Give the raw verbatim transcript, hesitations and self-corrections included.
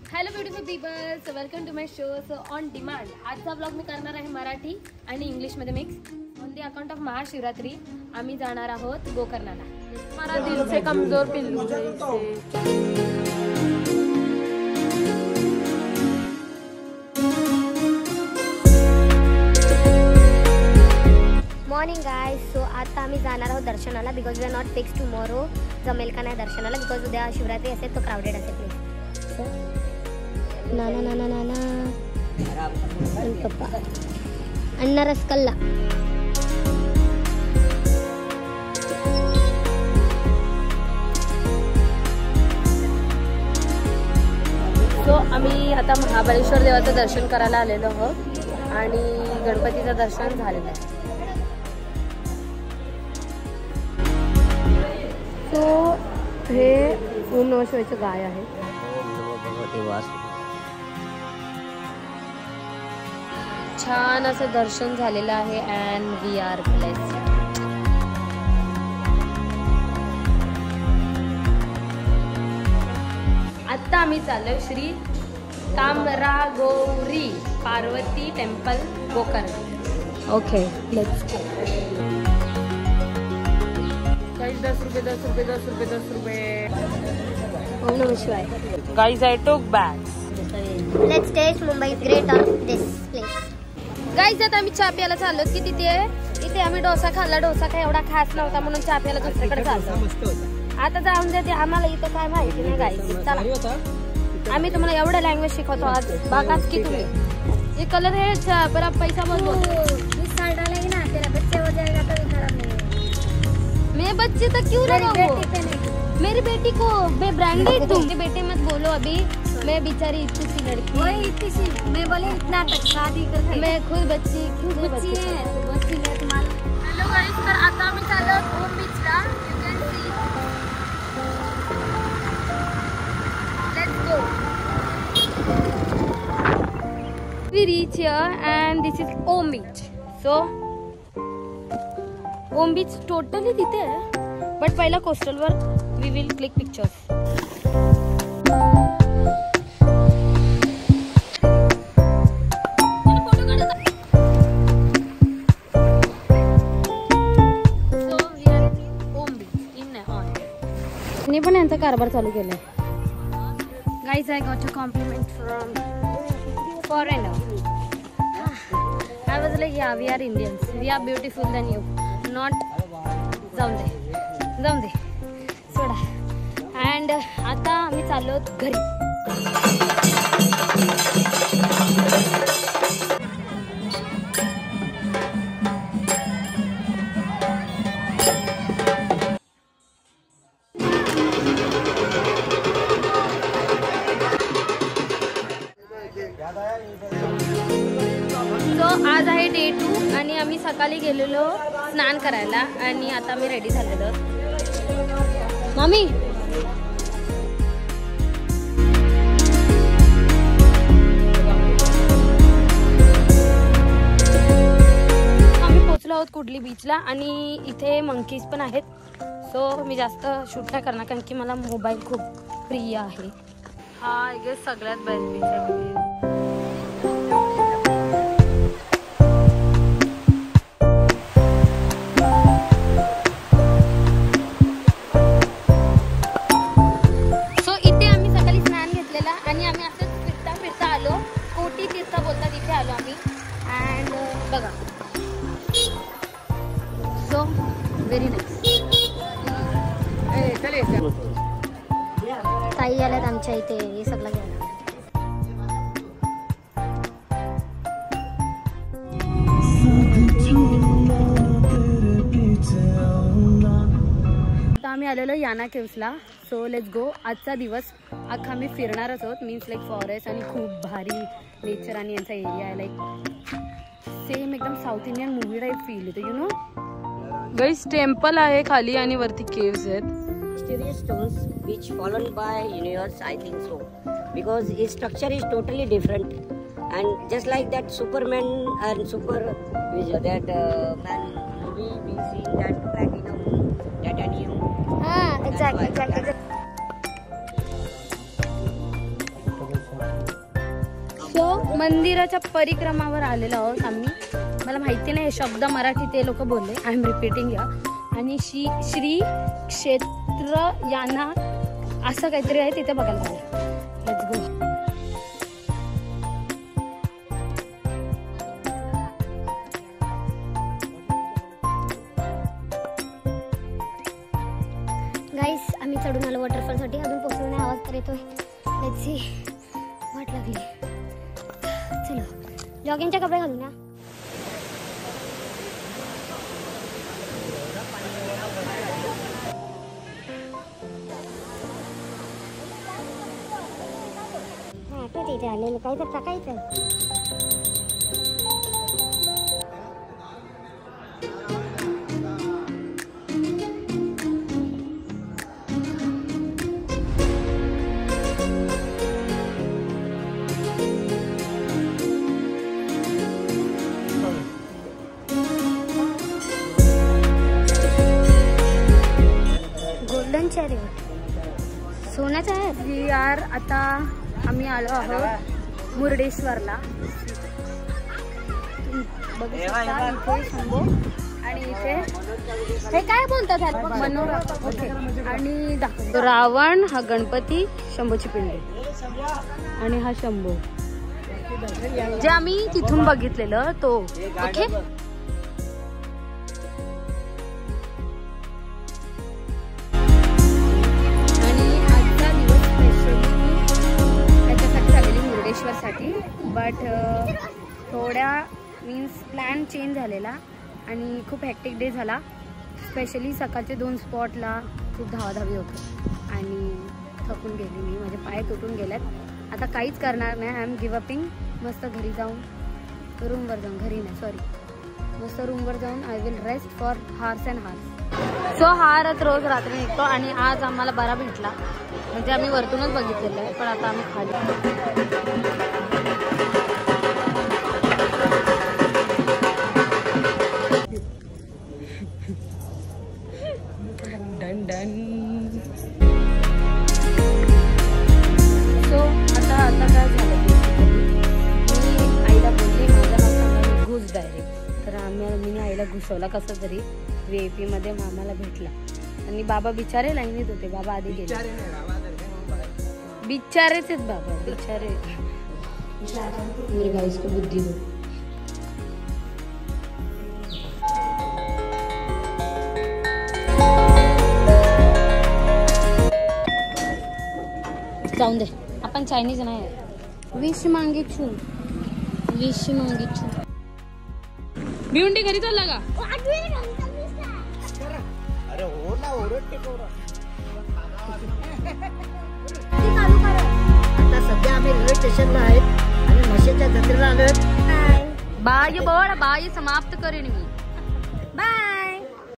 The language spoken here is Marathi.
Hello beautiful peoples, welcome to my show. So on demand आजचा ब्लॉग मी करणार आहे मराठी आणि इंग्लिशमध्ये mix. On the account of Mahashivratri आम्ही जाणार आहोत गोकर्णाला. हमारा दिल से कमजोर पिल्लू मॉर्निंग गाइस. सो आता आम्ही जाणार आहोत दर्शनाला because we are not fix tomorrow जमेल का नाही दर्शनाला बिकॉज उद्या शिवरात्री असेल तो क्राउडेड असेल प्लीज. ना ना ना ना ना ना पप्पा अण्णा रसकल्ला. सो आम्ही आता महाबळेश्वर देवाचं दर्शन करायला आलेलो आहोत आणि गणपतीचं दर्शन झालेलं आहे. सो हे ओम नमः शिवायचं गाय आहे. छान असं दर्शन झालेलं आहे अँड वी आर ब्लेस्ड. आता आम्ही चाललोय Shri Tamragauri Parvati temple Gokarna. Okay let's go. Guys दस रुपये दस रुपये दस रुपये दस रुपये. ओम नमः शिवाय. Guys I took bags. Let's taste Mumbai great of this place. Guys आता आम्ही चहा प्यायला चाललो की तिथे इथे आम्ही डोसा खाल्ला. डोसा काय एवढा खास नव्हता म्हणून चहा प्यायला दुसरीकडे चाललो. आता जाऊन देते आम्हाला इथं काय माहिती नाही. गाइस चला आम्ही तुम्हाला एवढं लँग्वेज शिकवतो आज. बाकाच की तुम्ही ये कलर है अच्छा पर आप पैसा मत दो. इस साल डालेंगे ना तेरा बच्चे हो जाएगा तो खराब नहीं. मैं बच्चे तक क्यों रहा वो मेरी बेटी को मैं ब्रांडेड तुम बेटे मत बोलो अभी. मैं बेचारी इतनी सी लड़की वही इतनी सी. मैं बोले इतना तक शादी कर मैं खुद बच्ची खुद बच्ची है तो बच्ची है तुम्हाला. हॅलो गाइस, तर आता आम्ही चाललो ओम बीचला. You can see let's go. We reach here and this is Om beach. So Om beach totally तिथे आहे बट पहिला कोस्टलवर वी विल क्लिक पिक्चर्स. मी पण यांचा कारभार चालू केलाय. Guys I got a compliment from foreigner. I was like ya we are Indians, we are beautiful than you not. जाऊन दे जाऊन दे सोडा. अँड आता आम्ही चाललो घरी. सो आज आहे डे टू आणि आम्ही सकाळी गेलेलो स्नान करायला आणि आता आम्ही रेडी झालेलो. मम्मी आम्ही पोचलो आहोत कुडली बीचला आणि इथे मंकीज पण आहेत. सो मी जास्त शूट नाही करणार कारण की मला मोबाईल खूप प्रिय आहे. हा आय गेस सगळ्यात बेस्ट बीच आहे. बघा सो व्हेरी नाईस. ताई आल्यात आमच्या इथे हे सगळं घ्यायला. आता आम्ही आलेलो याना केव्सला. So let's go. आजचा दिवस अख्खा आम्ही फिरणारच आहोत. मीन्स लाईक फॉरेस्ट आणि खूप भारी नेचर आणि यांचा एरिया आहे. लाईक सेम एकदम south Indian movie type feel येतो यू नो. गाइस टेम्पल आहे खाली आणि वरती केव्स आहेत. Mysterious stones which followed by universe, I think so, because its structure is totally different, and just like that Superman and super that uh, man movie we seen that platinum titanium. Ah, exactly, exactly. मंदिराच्या परिक्रमावर आलेलो आहोत आम्ही. मला माहिती नाही हे शब्द मराठी ते लोक बोलले. आय एम रिपीटिंग या. आणि श्री श्री क्षेत्र याना असं काहीतरी आहे तिथे बघायला पाहिजे. Let's go. गाईस आम्ही चढून आलो वॉटरफॉलसाठी. अजून पोहोचलो नाही. आवाज तर येतोय. Let's see. वाट लागली. चलो जॉगिंगचे कपडे घालून या. हा तो तिथे आलेलं काही तर टाकायचं. सोन्याचं आहे. वी आर आता आम्ही आलो आहोत मुर्डेश्वरला. बघू शकता इथे शंभू आणि इथे हे काय बोलतात मनोरा. ओके. आणि दाखव रावण, हा गणपती, शंभूची पिंडी आणि हा शंभू जे आम्ही तिथून बघितलेलं तो. ओके. साठी बट थोड्या मीन्स प्लॅन चेंज झालेला आणि खूप हॅक्टिक डे झाला. स्पेशली सकाळचे दोन स्पॉटला खूप धावाधावी होतं आणि थकून गेली मी. माझे पाय तुटून गेल्यात. आता काहीच करणार नाही. I am give upping. मस्त घरी जाऊन रूमवर जाऊन घरी नाही सॉरी मस्त रूमवर जाऊन I will rest for hours and hours. So हारच रोज रात्री निघतो आणि आज आम्हाला बरा भेटला. म्हणजे आम्ही वरतूनच बघितलेलं आहे पण आता आम्ही खाली. Done done. सो आता आता काय झालं मी आईला बोलली माझा नाव घुस डायरेक्ट. तर आम्ही मी आईला घुसवला कसं तरी. व्ही आय पी मध्ये मामाला भेटला आणि बाबा बिचारे लाईनीत होते. बाबा आधी गेले. बिचारेच आहेत बाबा बिचारे. मेरे भाई को बुद्धि दो. जाऊन दे आपण चायनीज नाही. विश मागितू विश मागितू. भिवंडी घरी चालला का. अरे हो ना ओरडते पोरं. आता सध्या आम्ही रेल्वे स्टेशनला आहेत आणि म्हशीच्या जत्रेला आलोत. बाय बोल बाय समाप्त करेन मी.